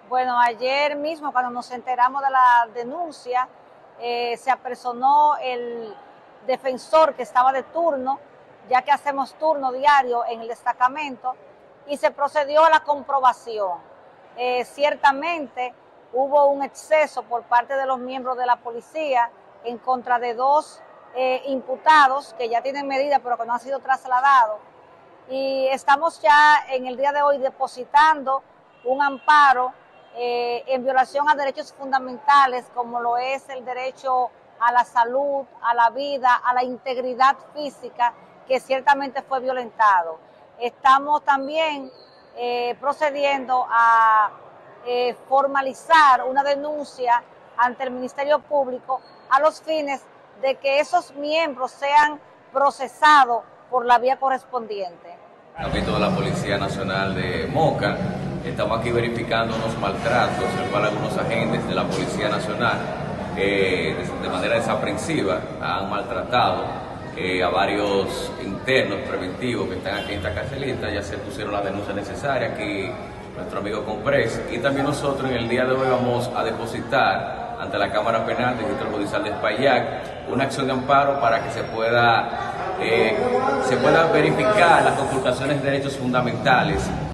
Bueno, ayer mismo cuando nos enteramos de la denuncia, se apersonó el defensor que estaba de turno, ya que hacemos turno diario en el destacamento, y se procedió a la comprobación. Ciertamente hubo un exceso por parte de los miembros de la policía en contra de dos imputados que ya tienen medida pero que no han sido trasladados, y estamos ya en el día de hoy depositando un amparo en violación a derechos fundamentales como lo es el derecho a la salud, a la vida, a la integridad física, que ciertamente fue violentado. Estamos también procediendo a formalizar una denuncia ante el Ministerio Público a los fines de que esos miembros sean procesados por la vía correspondiente. Capítulo de la Policía Nacional de Moca, estamos aquí verificando unos maltratos, el cual algunos agentes de la Policía Nacional de manera desaprensiva han maltratado a varios internos preventivos que están aquí en esta carcelita. Ya se pusieron las denuncias necesarias aquí nuestro amigo Compres, y también nosotros en el día de hoy vamos a depositar ante la Cámara Penal del Distrito Judicial de Espaillat una acción de amparo para que se pueda verificar las conculcaciones de derechos fundamentales